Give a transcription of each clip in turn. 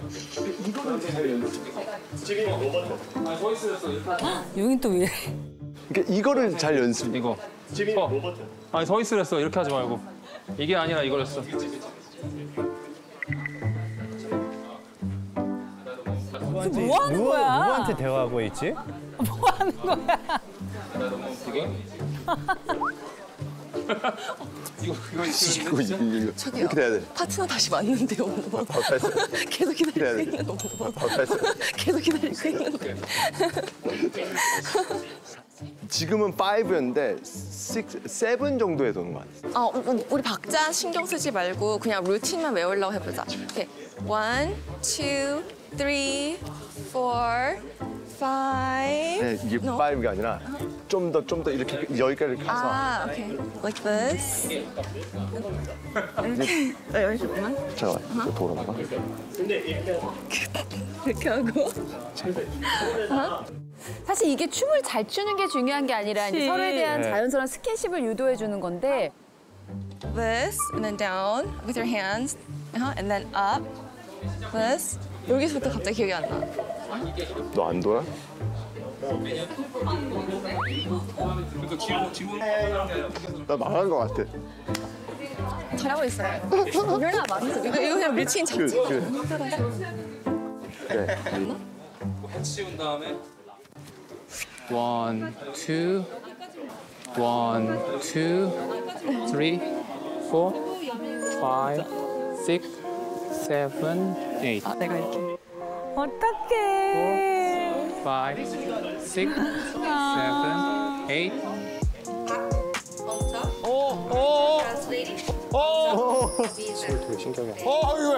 여긴 또 왜? 그러니까 이거를 잘 연습. 이거. 아니 서 있으랬어. 이렇게 하지 말고. 이게 아니라 이거였어. 뭐 하는 거야? 누구한테 대화하고 있지? 뭐 하는 거야? 이거 이렇게 돼야 돼. 파트너 다시 맞는데요. 계속 기다리고 있는 거. 계속 기다리고 있는데. 지금은 5였는데 6, 7 정도에 도는 것 같아. 우리 박자 신경 쓰지 말고 그냥 루틴만 외우려고 해보자. 오케이. 1, 2, 3, 4, 5. 네, 이게 5가 아니라 좀 더 이렇게 여기까지 가서. 오케이. Like this. 이렇게. 잠깐만. 잠깐만, 이거 돌아봐. 이렇게 하고. 사실 이게 춤을 잘 추는 게 중요한 게 아니라 이제 서로에 대한 자연스러운 스킨십을 유도해 주는 건데. This and then down with your hands, and then up. This. 여기서부터 갑자기 기억이 안 나. 너 안 돌아? 나 망한 것 같아. 잘하고 있어요. You're not 맞는 이거 그냥 루틴 자체. 네. 치운 다음에 1, 2, 1, 2, 3, 4, 5, 6, 7, 8. 내가 이렇게. 어떡해. 5, 6, 7, 8. 소리 되게 신기하게. 이거.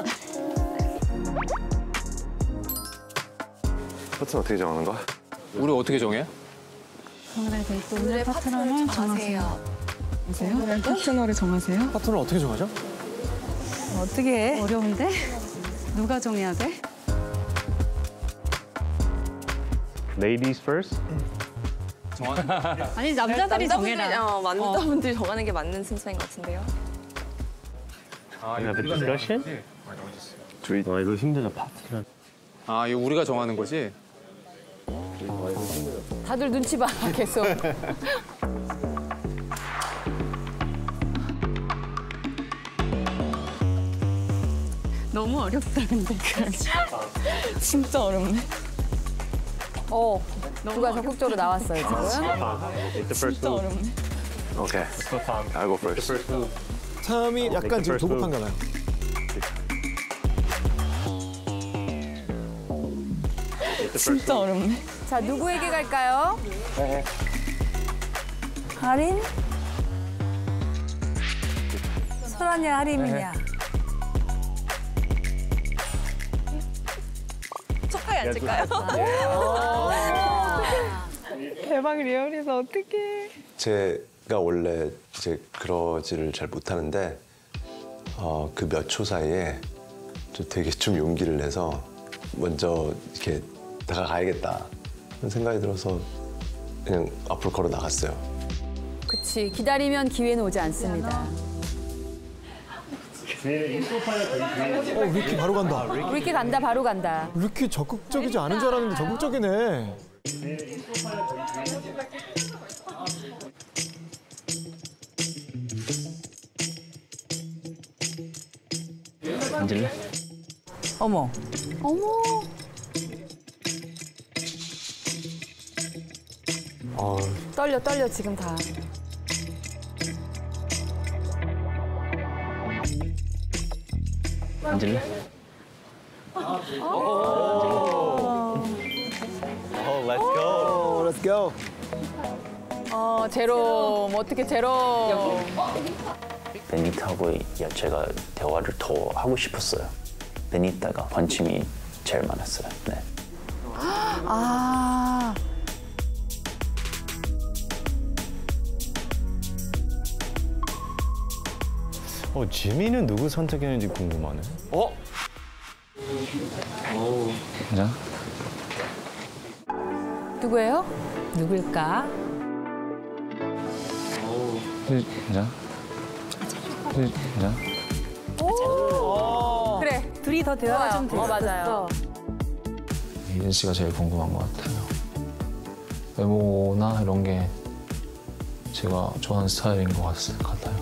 파트는 어떻게 정하는 거야? 우리 어떻게 정해? 오늘의 파트너를 정하세요. 파트너를 정하세요? 파트너 어떻게 정하죠? 어떻게 해? 어려운데? 누가 정해야 돼? Ladies first? 아니 남자들이 정해라. 남자분들이 정하는 게 맞는 순서인 것 같은데요. have a discussion? 이거 힘들다, 파트너. 이거 우리가 정하는 거지? 다들 눈치 봐, 계속. 너무 어렵다 근데. 진짜 어렵네. 누가 적극적으로 나왔어요, 지금. 진짜 어렵네. 오케이. I'll go first. 탐이 약간 지금 조급한가 봐요. 진짜 어렵네. 자, 누구에게 갈까요? 하림? 설아냐, 하림이냐? 속하게 앉을까요? 대박 리얼이서 어떡해. 제가 원래 이제 그러지를 잘 못하는데 그 몇 초 사이에 되게 좀 용기를 내서 먼저 이렇게 다가가야겠다 그런 생각이 들어서 그냥 앞으로 걸어 나갔어요. 그치, 기다리면 기회는 오지 않습니다. 리키 바로 간다. 리키 간다, 바로 간다. 리키 적극적이지 않은 줄 알았는데 적극적이네. 앉을래? 어머. 떨려, 지금 다. 앉을래? Let's go. 제롬, 어떻게 제롬. 베니타하고 제가 대화를 더 하고 싶었어요. 베니타가 관심이 제일 많았어요. 네. 지민은 누구 선택했는지 궁금하네. 자. 누구예요? 누굴까? 자. 자. 그래, 둘이 더 대화가 좀 됐었어. 맞아요. 이진 씨가 제일 궁금한 것 같아요. 외모나 이런 게 제가 좋아하는 스타일인 것 같아요.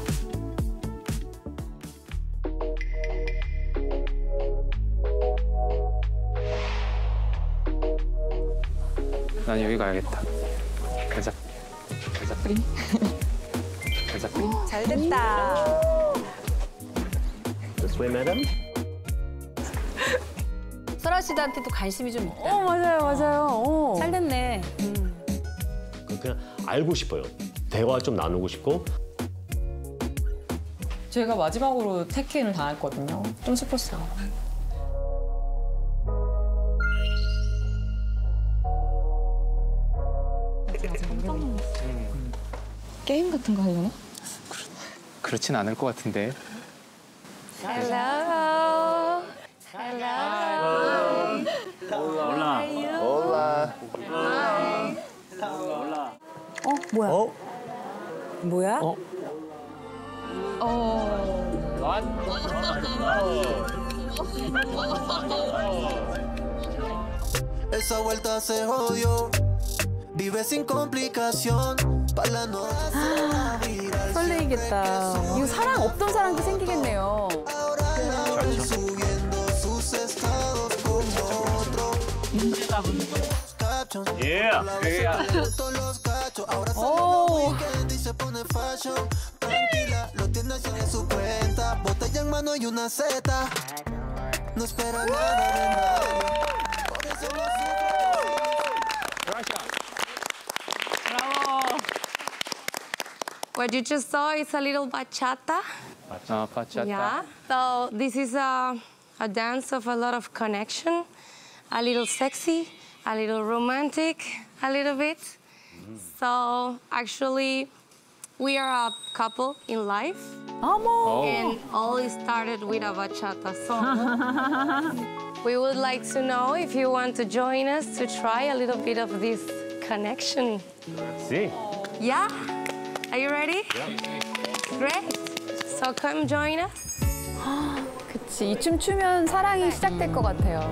난 여기 가야겠다. 가자. 가자. 가자. 잘 됐다. This way, madam. 설아 씨한테도 관심이 좀 있다. 맞아요, 맞아요. 잘 됐네. 그냥 알고 싶어요. 대화 좀 나누고 싶고. 제가 마지막으로 태케인을 당했거든요. 좀 슬펐어요. 게임 같은 거 하려나? 그렇진 않을 것 같은데. Hello. Hello. 뭐야? 뭐야? Esa vuelta se jodió. Vive sin complicación. Para la noche. 설레이겠다. 이거 사랑 없던 사랑도 생기겠네요. Subiendo sus estados como otro. Yeah. Todos los cachos. Ahora sale weekend y se pone fashion. Tranquila, lo tiene haciendo su cuenta. Botella en mano y una seta. No espera nada de nadie. Por eso no What you just saw is a little bachata. 아, 바치았다. Yeah. So this is a dance of a lot of connection, a little sexy, a little romantic, a little bit. So actually, we are a couple in life. And all it started with a bachata song. We would like to know if you want to join us to try a little bit of this connection. See. Yeah? Are you ready? Great. So come join us. 그치, 이 춤 추면 사랑이 시작될 것 같아요.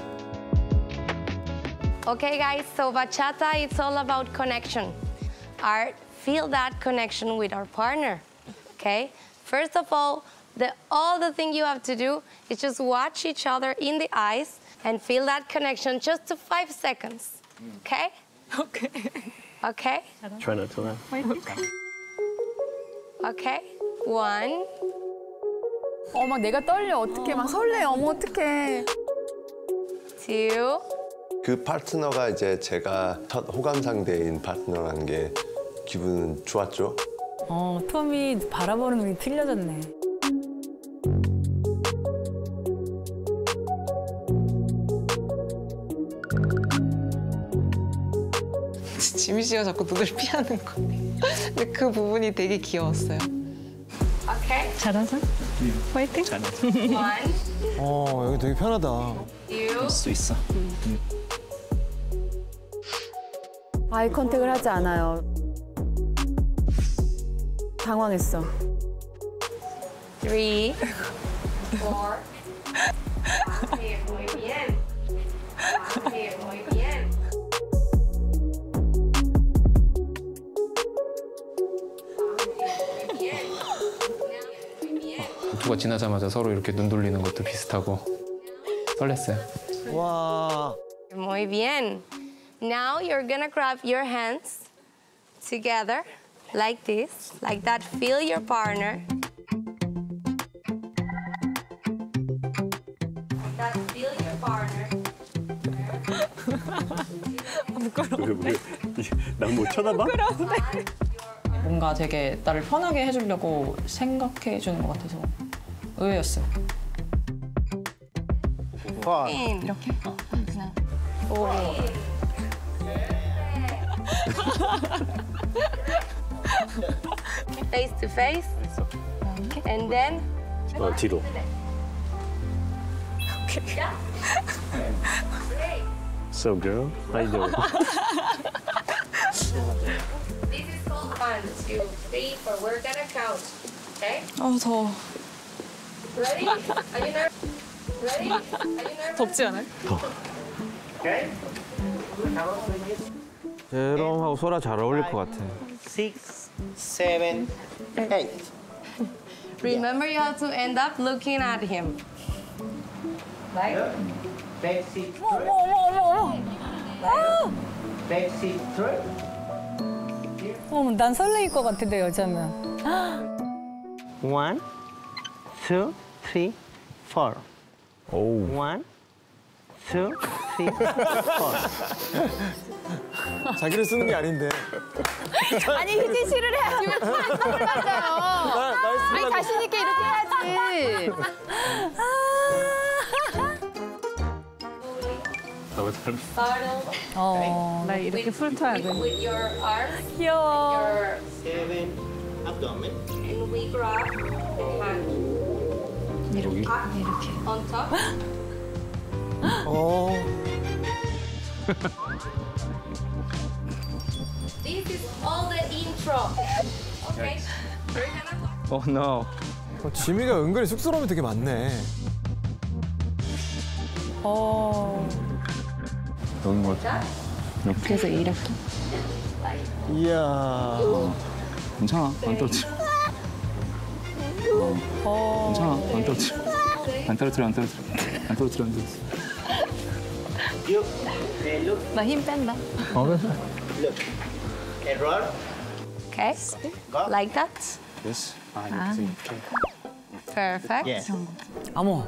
Okay, guys, so bachata, it's all about connection. Feel that connection with our partner, okay? First of all the thing you have to do is just watch each other in the eyes and feel that connection just to 5 seconds, okay? Okay. Okay? Try not to laugh. Okay? 1, 막 내가 떨려. 어떡해. 막 설레. 어머, 어떡해. 2, 그 파트너가 이제 제가 첫 호감 상대인 파트너라는 게 기분은 좋았죠. 톰이 바라보는 눈이 틀려졌네. 지민 씨가 자꾸 눈을 피하는 거. 근데 그 부분이 되게 귀여웠어요. okay? 잘하자. 화이팅. 1, 여기 되게 편하다. 2, 할 수 있어. 아이 컨택을 하지 않아요. 당황했어. 3, 4. Okay, muy bien. Okay, muy bien. 누가 지나자마자 서로 이렇게 눈 돌리는 것도 비슷하고 설렜어요. 와. Muy bien. Now you're gonna grab your hands together like this, like that. Feel your partner. Like that. Feel your partner. 난 못 쳐다봐? 뭔가 되게 나를 편하게 해주려고 생각해 주는 것 같아서 의외였어요. 이렇게? 그냥. Face to face. And then. 뒤로. Yeah. Great. So girl, how you doing? This is called 1, 2, 3, 4. We're gonna count. Okay? 더워. Ready? Are you nervous? 덥지 않아요? 제롬하고 소라 잘 어울릴 것 같아. 6, 7, 8. Remember, you have to end up looking at him. Like? Back seat 어머. back seat through. 어머, 난 설레일 것 같은데 여자면. 1, 2, 3, 4. 오. 1, 2, 3, 4. 자기를 쓰는 게 아닌데. 아니 희진 씨를 해야지 왜 선물 받아요? 아니 자신 있게 이렇게 해야지. 나 이렇게 훑어야 돼. With your arms, 귀여워. your 7, abdomen. and we grab the hand 이렇게. on top. This is all the intro. Okay. Oh no. 지미가 은근히 쑥스러움이 되게 많네. 여긴 것 같아. 그래서 이렇게. 이야. 괜찮아. 안 떨어뜨려. 괜찮아. 안 떨어뜨려. 안 떨어뜨려. 안 떨어뜨려. 안 떨어뜨려. 안 떨어뜨려. 나 힘 뺀다. 그래. Look. And roll. Okay. Like that. Yes. Perfect. Yes. 어머.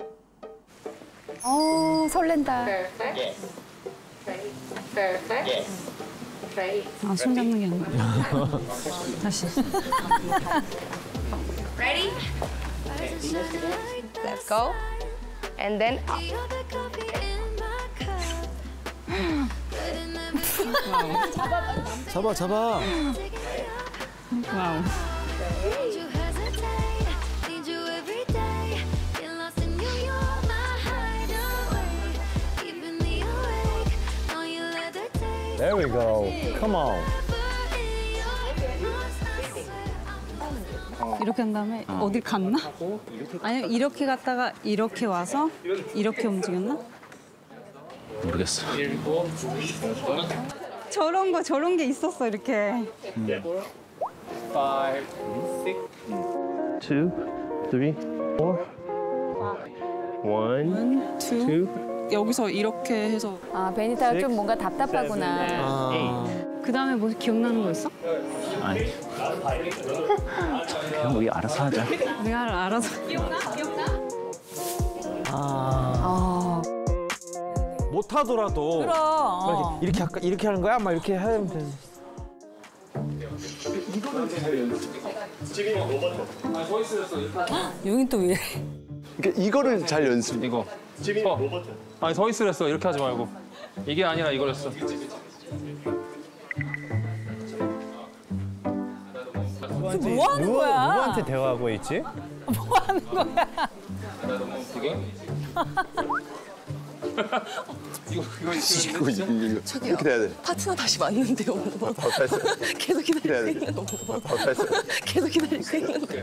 설렌다. Perfect. Yes. Perfect. Yes. Great. 아, 손 잡는 게 아니라. 다시. Ready? Let's go. And then up. 잡아. 와우. There we go. Come on. 이렇게 한 다음에 어딜 갔나? 아니면 이렇게 갔다가 이렇게 와서 이렇게 움직였나? 모르겠어. 저런 게 있었어, 이렇게. 5, 6. 2, 3, 4. 1, 2. 여기서 이렇게 해서. 아 베니타가 좀 뭔가 답답하구나. 그 다음에 뭐 기억나는 거 있어? 아니. 그냥 우리 알아서 하자. 내가 알아서. 못하더라도 그럼. 이렇게 하는 거야? 막 이렇게 하면 돼. 여긴 또 왜? 그러니까 이거를 잘 연습. 이거. 아니 서 있으랬어. 이렇게 하지 말고. 이게 아니라 이거랬어. 뭐 하는 거야? 누구한테 대화하고 있지? 뭐 하는 거야? 이거 이렇게 돼야 돼. 파트너 다시 맞는데요. 계속 기다리고 있는 계속 기다리고 있는데.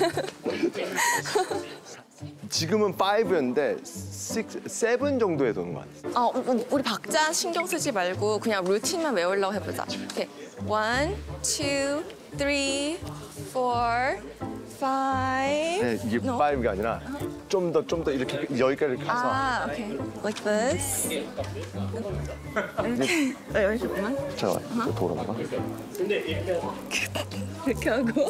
지금은 5였는데 6, 7 정도에 도는 것 같아. 우리 박자 신경 쓰지 말고 그냥 루틴만 외우려고 해보자. 이렇게 1, 2, 3, 4, 5. 네, 이게 5가 아니라 좀 더 이렇게 여기까지 가서. 오케이. Like this. 이렇게. 잠깐만. 잠깐만, 돌아봐. 이렇게 하고.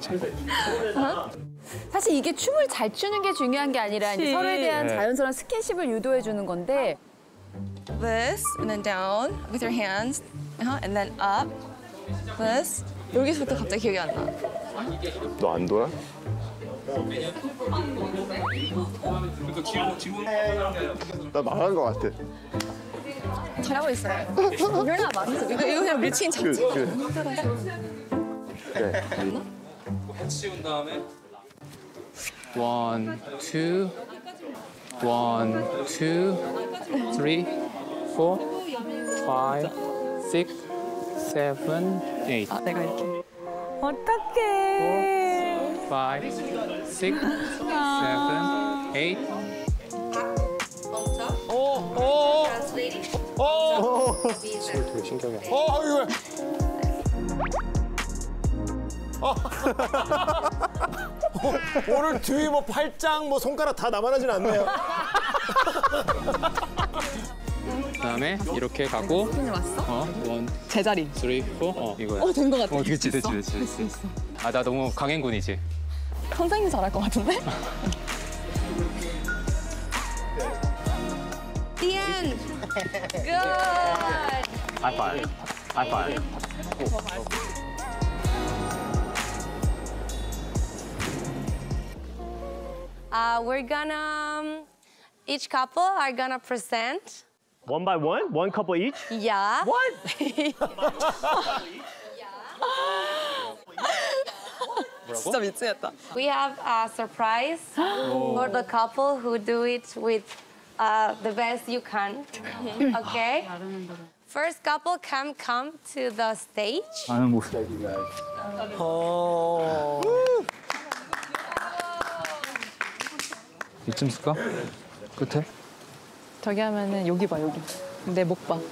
사실 이게 춤을 잘 추는 게 중요한 게 아니라 이제 서로에 대한 자연스러운 스킨십을 유도해 주는 건데. This and then down with your hands. And then up. This. 여기서부터 갑자기 기억이 안 나. 너 안 돌아? 나 망한 것 같아. 잘하고 있어요. 얼마나 많았어. 이거 그냥 루틴 자체. 그래. 해치운 다음에 1, 2, 1, 2, 3, 4, 5, 6, 7, 8. 아, 내가 이렇게. 어떡해. 5, 6, 7, 8. 신경이 안 나. 이거. 오늘 뒤 뭐 팔짱 뭐 손가락 다 남아나진 않네요. 그다음에 이렇게 가고 왔어? 원, 제자리. 쓰리, 포. 이거야. 된 것 같아. 됐지. 됐어. 아, 나 너무 강행군이지. 선생님 잘할 것 같은데? The end. Good. 하이파이브. 하이파이브. We're gonna, each couple are gonna present. One by one? One couple each? Yeah. What? 진짜 미치겠다. We have a surprise for the couple who do it with the best you can. Okay? First couple can come to the stage. 아는 모습. 이쯤 쓸까? 끝에? 저기 하면은 여기 봐, 여기. 내 목 봐.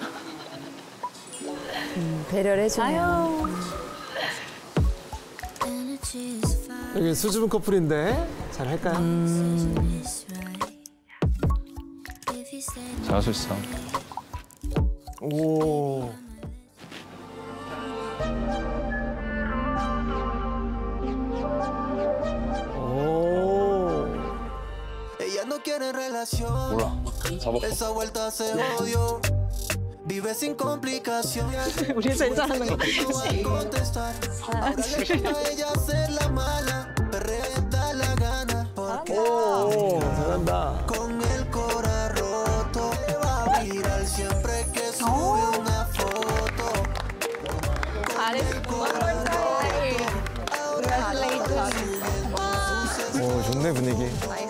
배려를 해주네요. 여기 수줍은 커플인데 잘 할까요? 잘할 수 있어. 오. Ella no quiere relación. Esa vuelta se jodió. Vive sin complicaciones. 우리 제일 잘하는 거. Contestar. Ahora le toca a ella hacer la mala. Perrea y da la gana. Porque 잘한다. con el cora roto va a viral siempre que sube una foto. 오, 좋네 분위기.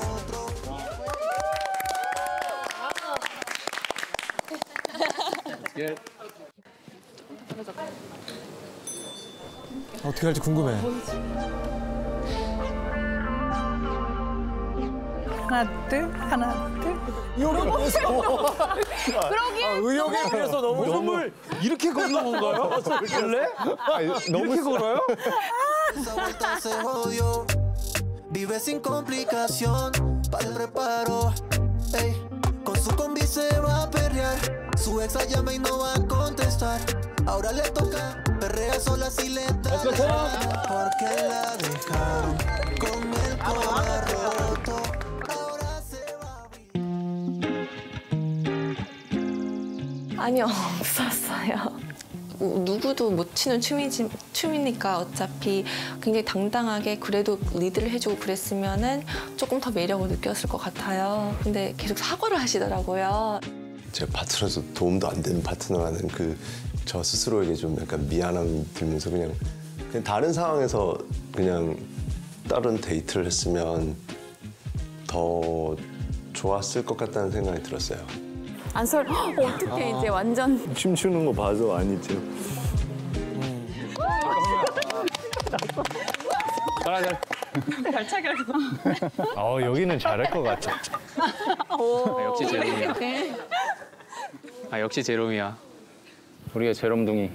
어떻게 할지 궁금해. 하나, 둘, 하나, 둘. 이거는 무서워. 그러게. 의욕에 비해서 너무 이렇게 걷는 건가요? 원래? 이렇게 걸어요? Esa vuelta se jodió. Vive sin complicación. Para el reparo. Ey. Con su combi se va a perrear. Su ex la llama y no va a contestar. Ahora le toca. Perrea sola si le da la gana. Porque la dejaron con el corazón roto. Ahora se va a 아니요, 없었어요. 누구도 못 추는 춤이니까 어차피 굉장히 당당하게 그래도 리드를 해주고 그랬으면은 조금 더 매력을 느꼈을 것 같아요. 근데 계속 사과를 하시더라고요. 제 파트너에서 도움도 안 되는 파트너라는 그 저 스스로에게 좀 약간 미안함이 들면서 그냥 다른 상황에서 그냥 다른 데이트를 했으면 더 좋았을 것 같다는 생각이 들었어요. 안설 어떻게 이제 완전 춤추는 거 봐서 아니죠. 발차기 하고. 여기는 잘할 것 같아. 역시 제롬이야. 아, 역시 제롬이야. 우리가 제롬둥이.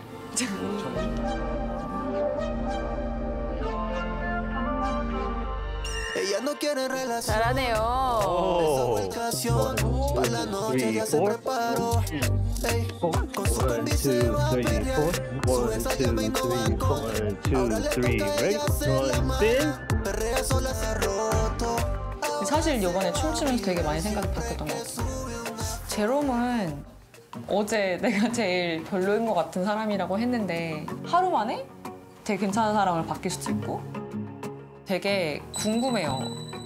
Ella no quiere relación. 잘하네요. Esa ubicación. Para la noche ya se preparó. Ey. Con su combi se va a pelear. Su ex la llama y no va a contestar. Ahora le toca a ella hacer la mala. Perrea sola se ha roto. 사실 이번에 춤추면서 되게 많이 생각이 바뀌었던 것 같아요. 제롬은 어제 내가 제일 별로인 것 같은 사람이라고 했는데 하루 만에 되게 괜찮은 사람을 바뀔 수도 있고 되게 궁금해요.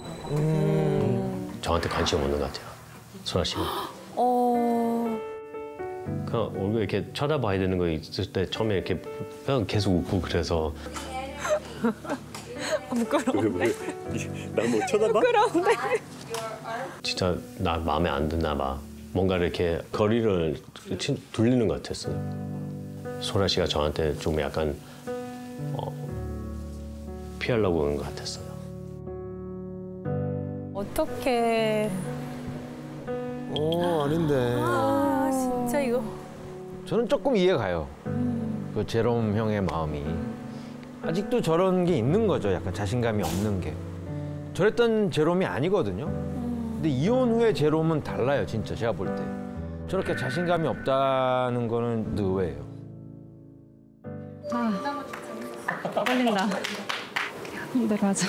저한테 관심 없는 것 같아요. 소라 씨는. 그냥 얼굴 이렇게 쳐다봐야 되는 거 있을 때 처음에 이렇게 그냥 계속 웃고 그래서. 부끄러운데? 나 뭐 쳐다봐? 부끄러운데? 진짜 나 마음에 안 드나 봐. 뭔가 이렇게 거리를 돌리는 것 같았어요. 소라 씨가 저한테 좀 약간 피하려고 하는 것 같았어요. 어떡해. 아닌데. 진짜 이거. 저는 조금 이해가요. 그 제롬 형의 마음이. 아직도 저런 게 있는 거죠. 약간 자신감이 없는 게. 저랬던 제롬이 아니거든요. 근데 이혼 후에 제롬은 달라요, 진짜 제가 볼 때. 저렇게 자신감이 없다는 거는 의외예요. 떨린다. 이대로 하자.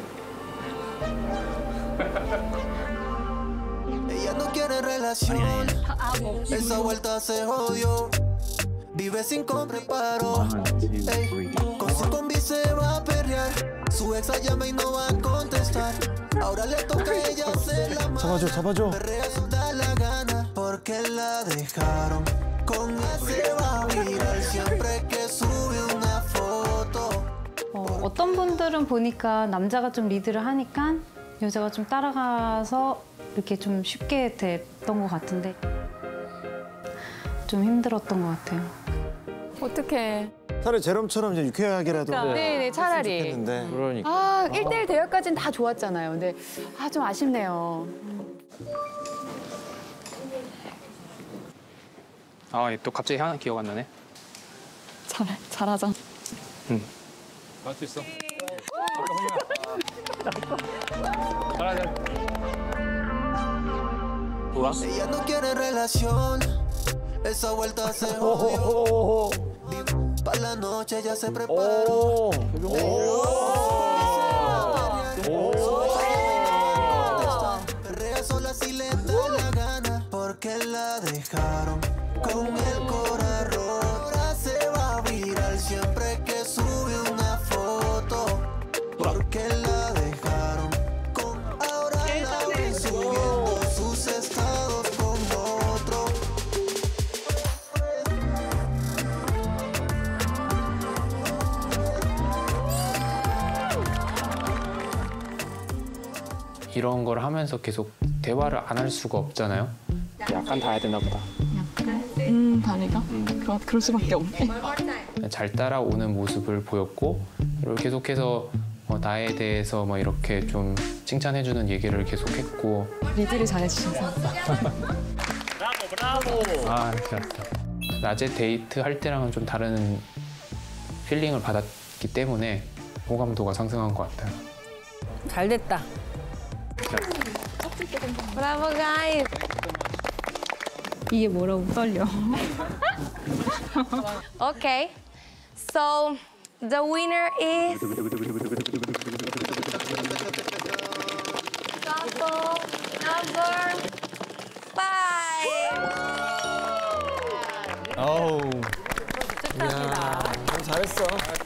Ella no quiere relación, esa vuelta se jodió. Vive sin con preparo, ey, con su combi se va a perrear. Su ex la llama y no va a contestar. Ahora le toca a ella hacer la mala. 잡아줘. Perrea su da la gana, porque la dejaron. Con él se va a viral siempre que sube una foto. 어떤 분들은 보니까 남자가 좀 리드를 하니까 여자가 좀 따라가서 이렇게 좀 쉽게 됐던 것 같은데 좀 힘들었던 것 같아요. 어떡해. 차라리 제롬처럼 이제 유쾌하게라도. 네네, 차라리. 좋겠는데. 그러니까. 아, 1대1 대결까지는 다 좋았잖아요. 근데 좀 아쉽네요. 아, 또 갑자기 하나 기억 안 나네. 잘하자. 응. 할 수 있어. 잘하자. Ella no quiere relación, esa vuelta se jodió. Para la noche ya se preparó. Perrea sola si le da la gana, porque la dejaron con el corazón roto. Ahora se va a viral siempre que sube una foto, porque la dejaron con. Ahora la ven subiendo sus estados con otro. 이런 걸 하면서 계속 대화를 안 할 수가 없잖아요. 약간 다 해야 되나 보다. 다리가? 그럴 수밖에 없네. 잘 따라오는 모습을 보였고 그리고 계속해서 나에 대해서 막 이렇게 좀 칭찬해주는 얘기를 계속했고. 리드를 잘해주셔서. 브라보. 아, 잘했어. 낮에 데이트 할 때랑은 좀 다른 필링을 받았기 때문에 호감도가 상승한 것 같아요. 잘 됐다. Bravo, guys. 이게 뭐라고 떨려. Okay, so the winner is couple number 5. 어우. 이야, 잘했어.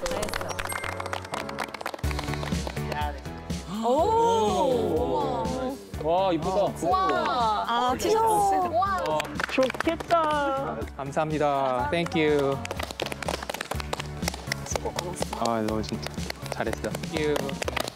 오! 와, 이쁘다. 와! 아, 티셔츠. 와! 좋겠다. 감사합니다. 땡큐. 아, 너 진짜 잘했어. 땡큐.